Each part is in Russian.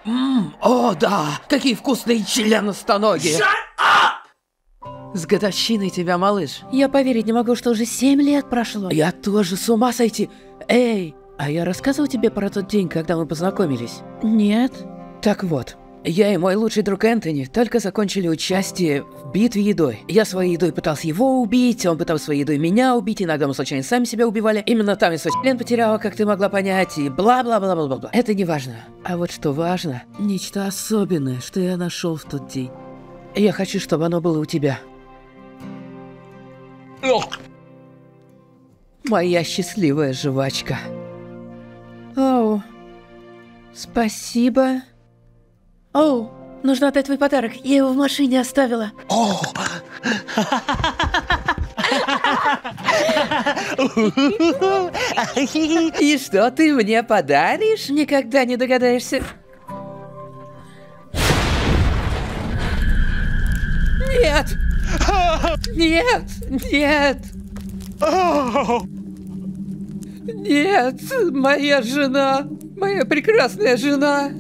О, да! Какие вкусные членостоноги! С годовщиной тебя, малыш. Я поверить не могу, что уже 7 лет прошло. Я тоже с ума сойти. Эй, а я рассказывал тебе про тот день, когда мы познакомились? Нет. Так вот, я и мой лучший друг Энтони только закончили участие в битве едой. Я своей едой пытался его убить, он пытался своей едой меня убить, иногда мы случайно сами себя убивали. Именно там я свой член потеряла, как ты могла понять, и бла-бла-бла-бла-бла-бла. Это не важно. А вот что важно, нечто особенное, что я нашел в тот день. Я хочу, чтобы оно было у тебя. Моя счастливая жвачка. Оу. Спасибо. Оу, нужно отдать твой подарок. Я его в машине оставила. И что ты мне подаришь? Никогда не догадаешься. Нет! Нет! Нет! Нет! Моя жена! Моя прекрасная жена!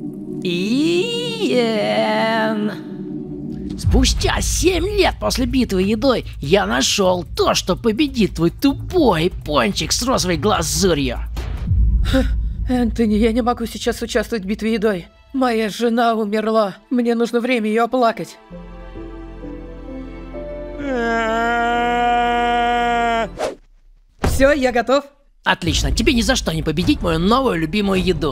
Иэн. Спустя 7 лет после битвы едой я нашел то, что победит твой тупой пончик с розовой глазурью. Энтони, я не могу сейчас участвовать в битве едой. Моя жена умерла. Мне нужно время ее оплакать. Все, я готов. Отлично, тебе ни за что не победить мою новую любимую еду.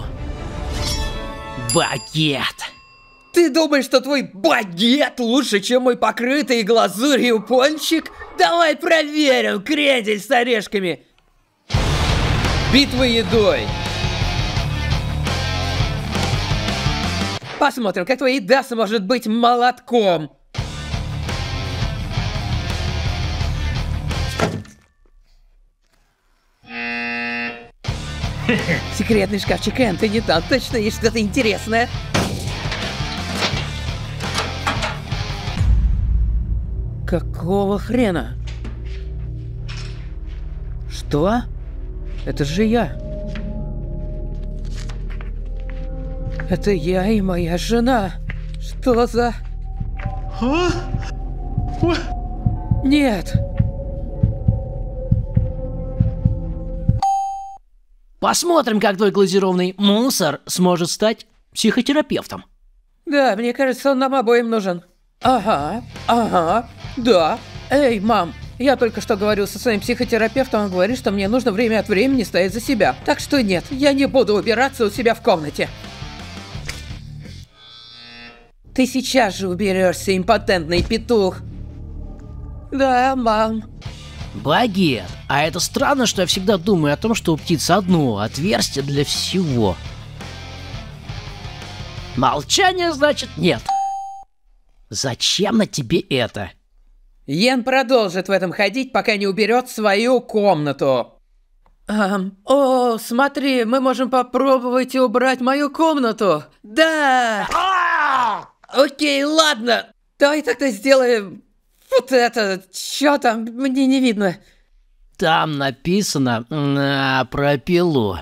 Багет. Ты думаешь, что твой багет лучше, чем мой покрытый глазурью пончик? Давай проверим, крендель с орешками. Битва едой. Посмотрим, как твоя еда сможет быть молотком. Секретный шкафчик Энтони, там точно есть что-то интересное. Какого хрена? Что? Это же я. Это я и моя жена. Что за... Нет. Посмотрим, как твой глазированный мусор сможет стать психотерапевтом. Да, мне кажется, он нам обоим нужен. Ага, да. Эй, мам, я только что говорил со своим психотерапевтом, он говорит, что мне нужно время от времени стоять за себя. Так что нет, я не буду убираться у себя в комнате. Ты сейчас же уберешься, импотентный петух. Да, мам. Багет, а это странно, что я всегда думаю о том, что у птицы одно отверстие для всего. Молчание значит нет. Зачем на тебе это? Йен продолжит в этом ходить, пока не уберет свою комнату. О, смотри, мы можем попробовать убрать мою комнату. Да! Окей, ладно. Давай тогда сделаем вот это. Чё там? Мне не видно. Там написано про пилу.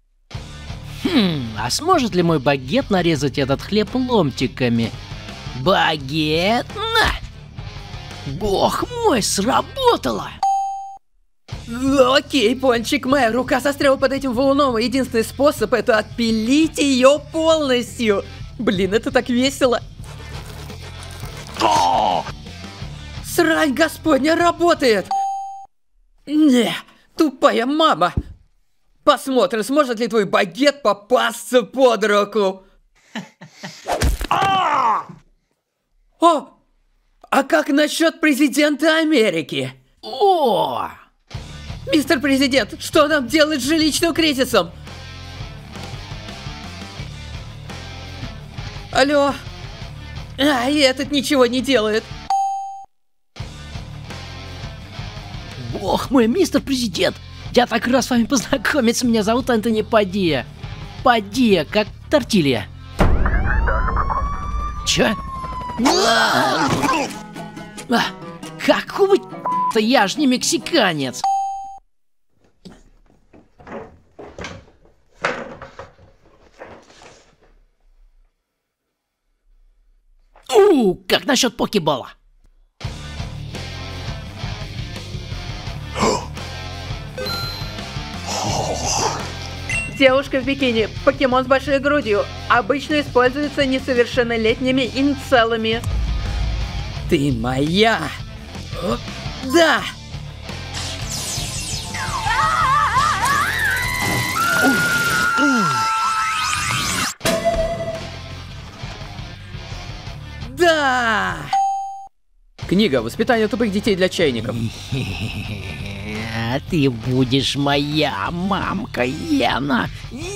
А сможет ли мой багет нарезать этот хлеб ломтиками? Багет, на! Бог мой, сработало! Окей, пончик, моя рука застряла под этим валуном, и единственный способ это отпилить ее полностью. Блин, это так весело. Срань господня работает! Не, тупая мама. Посмотрим, сможет ли твой багет попасться под руку. О! А как насчет президента Америки? О! Мистер Президент, что нам делать с жилищным кризисом? Алло? И этот ничего не делает. Бог мой, мистер Президент! Я так рад с вами познакомиться, меня зовут Энтони Падия. Падия, как тортилья. Чё? Какого-то я ж не мексиканец. Как насчет покебола? Девушка в бикини. Покемон с большой грудью. Обычно используется несовершеннолетними инцелами. Ты моя! Да! Да! Книга «Воспитание тупых детей для чайников». Ты будешь моя мамка, Йена.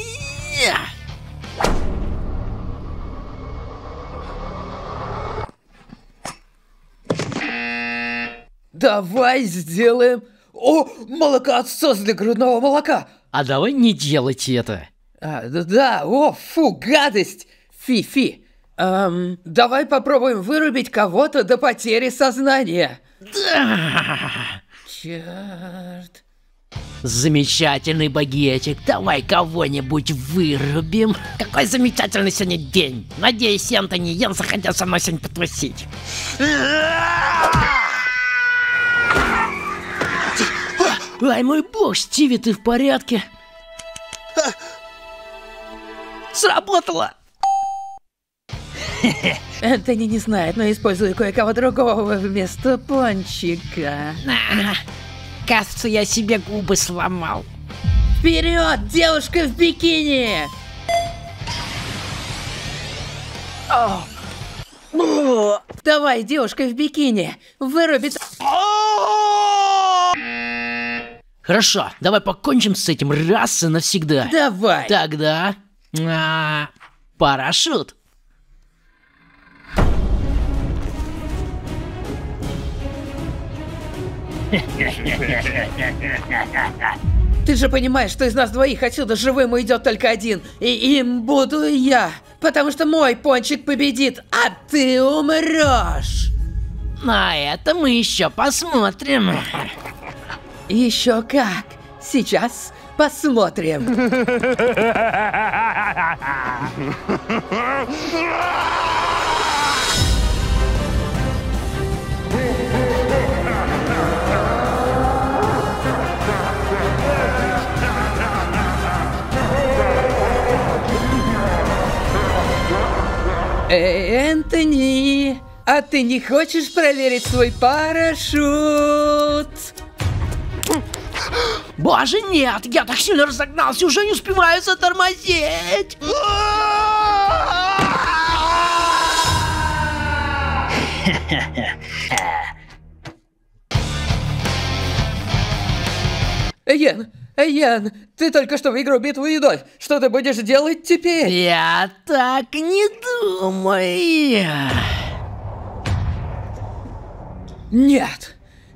Давай сделаем... О, молокоотсос для грудного молока! А давай не делайте это. Да, о, фу, гадость! Фи. Давай попробуем вырубить кого-то до потери сознания. Да. Черт. Замечательный багетик. Давай кого-нибудь вырубим. Какой замечательный сегодня день. Надеюсь, Энтони и Йен захотят со мной сегодня потусить. Ай, мой бог, Стиви, ты в порядке? Сработало! Энтони не знает, но использую кое-кого другого вместо пончика. Кажется, я себе губы сломал. Вперед, девушка в бикини! Давай, девушка в бикини, вырубит... Хорошо, давай покончим с этим раз и навсегда. Давай! Тогда... парашют. Ты же понимаешь, что из нас двоих отсюда живым уйдет только один, и им буду я, потому что мой пончик победит, а ты умрешь. На это мы еще посмотрим. Еще как. Сейчас посмотрим. Энтони, а ты не хочешь проверить свой парашют? Боже, нет! Я так сильно разогнался, уже не успеваю затормозить! Йен, ты только что выиграл битву едой. Что ты будешь делать теперь? Я так не думаю. Нет!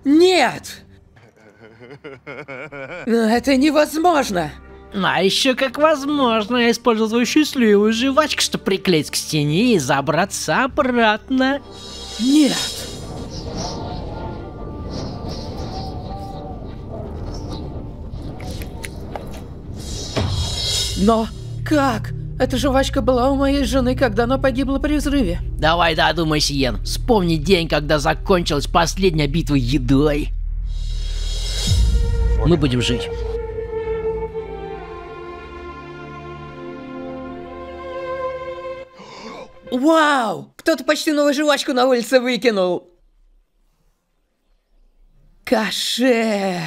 Это невозможно! А еще как возможно, я использовал свою счастливую жвачку, чтобы приклеить к стене и забраться обратно. Нет! Но как? Эта жвачка была у моей жены, когда она погибла при взрыве. Давай додумайся, Йен. Вспомни день, когда закончилась последняя битва едой. Мы будем жить. Вау! Кто-то почти новую жвачку на улице выкинул. Кошер!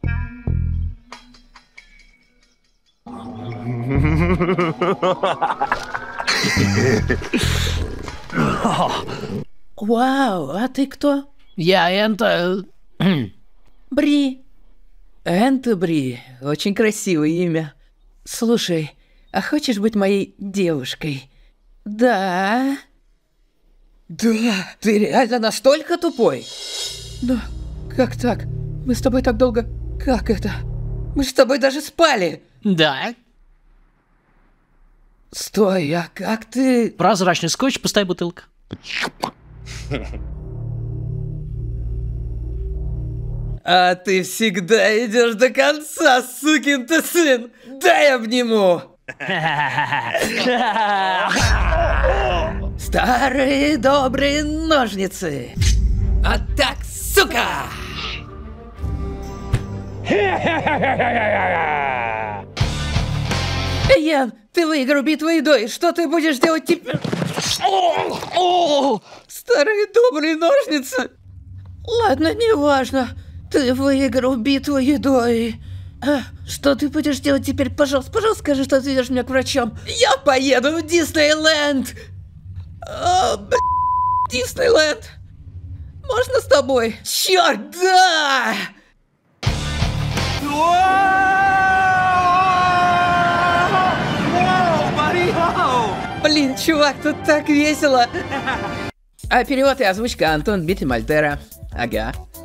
Вау, а ты кто? Я Энто... Бри. Бри, очень красивое имя. Слушай, а хочешь быть моей девушкой? Да. Да, ты реально настолько тупой? Да, как так? Мы с тобой так долго... Как это? Мы с тобой даже спали. Да. Стой, а как ты... Прозрачный скотч, пустая бутылка. А ты всегда идешь до конца, сукин ты сын! Дай обниму! Старые добрые ножницы. А так, сука! Ян, ты выиграл битву едой. Что ты будешь делать теперь? Старые добрые ножницы. Ладно, неважно. Ты выиграл битву едой. Что ты будешь делать теперь? Пожалуйста, пожалуйста, скажи, что ты ведешь меня к врачам. Я поеду в Диснейленд. Диснейленд. Можно с тобой? Черт, да! Блин, чувак, тут так весело. А перевод и озвучка Антон Битли Мальтера. Ага.